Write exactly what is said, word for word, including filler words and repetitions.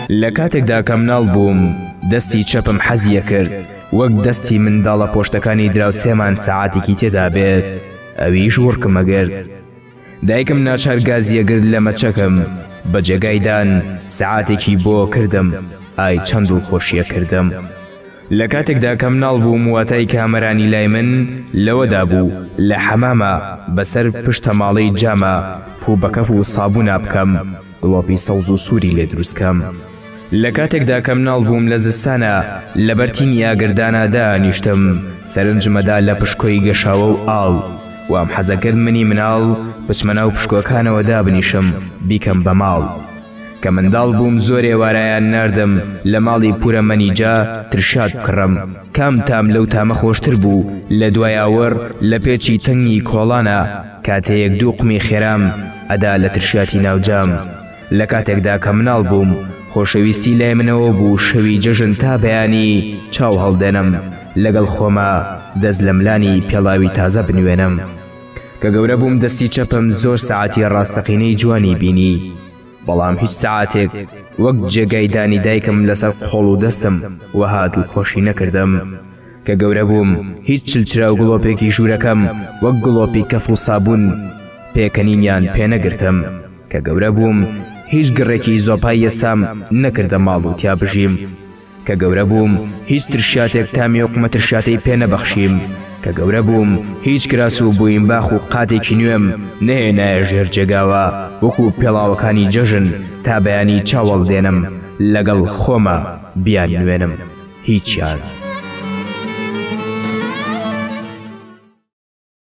لە کاتێکدا کە مناڵ بووم دەستی چەپم حەزیە کرد وەک دەستی منداڵە پۆشتەکانی دراو سێمان سەعاتێکی تێدا بێت ئەویش وڕکمە گرت. دایکم ناچار گازیە گرت لە مەچەکەم بە جێگایدان سەعاتێکی بۆ کردم ئای چەند و خۆشیە کردم. لە کاتێکدا کە مناڵ بووم واتای کامەرانی لای من لەوەدا بوو لە حەمامە بەسەر پشتە ماڵەی جامە فوبەکەف و سابوونا بکەم گڵۆپی سەوز و سووری لێ دروستکەم. لە کاتێکدا کە مناڵ بووم لە زستانە لە بەرتینی ئاگردانەدا نیشتم سەرنجمەدا لە پشکۆی گەشاوە و ئاڵ وام حەزەکرد منی مناڵ بچمە ناو پشکۆکانەوەدا بنیشم بیکەم بە ماڵ. کە منداڵ بووم زۆر ێوارایان ناردم لە ماڵی پورە مەنیجا ترشاد بکڕم. کام تام لەو تامە خۆشتر بوو لە دوایاوەڕ لە پێچی تەنگی کۆڵانە کاتەیەک دوو قمی خێرام ئەدا لە ترشاتی ناوجام. لە کاتێکدا کە مناڵ بووم خۆشەویستی لای منەوە بوو شەوی جەژن تا بەیانی چاو هەڵدێنم لەگەڵ خۆمە دەست لە ملانی پێڵاوی تازە بنوێنم. کە گەورە بووم دەستی چەپم زۆر سەعاتی ڕاستەقینەی جوانی بینی بەڵام هیچ سەعاتێک وەک جێگایدانی دایکم لەسەر قۆڵ و دەستم وەها دڵخۆشی نەکردم. کە گەورە بووم هیچ چلچرا و گڵۆپێکی ژوورەکەم وەک گڵۆپی کەف و سابوون پێکەنینیان پێنەگرتم. کە گەورە بووم هیچ گڕێکی زۆپای ئێستام نەکردە ماڵ و تیا بژیم. کە گەورە بووم هیچ ترشاتێک تامی وەقمە ترشاتەی پێ نەبەخشیم. کە گەورە بووم هیچ کراس و بوویم باخ و قاتێکی نوێم نەهێنایە ژێر جێگاوە وەکو پێڵاوەکانی جەژن تا بەیانی چاوەڵ دێنم لەگەڵ خۆمە بیان نوێنم هیچیان.